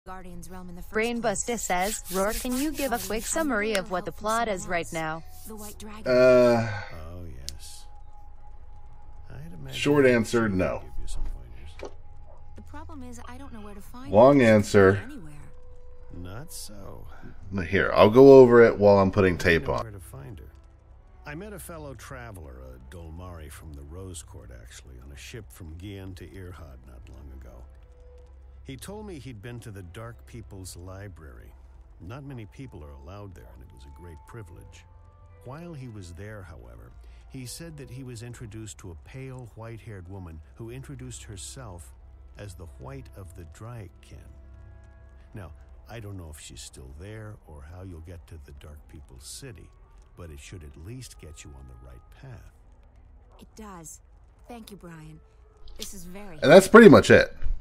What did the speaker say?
Guardian's realm in the first Brainbuster place. says, Roar, can you give a quick summary of what the plot is right now? The White Dragon. Oh, yes. I'd imagine Short that answer, she would no. give you some pointers. The problem is I don't know where to find Long it. answer. Anywhere. Not so. Here, I'll go over it while I'm putting I tape know on. where to find her. I met a fellow traveler, a Dolmari from the Rose Court, actually, on a ship from Gien to Irhad not long ago. He told me he'd been to the Dark People's Library. Not many people are allowed there, and it was a great privilege. While he was there, however, he said that he was introduced to a pale, white-haired woman who introduced herself as the White of the Dryken. Now, I don't know if she's still there or how you'll get to the Dark People's City, but it should at least get you on the right path. It does. Thank you, Brian. This is very And that's pretty much it.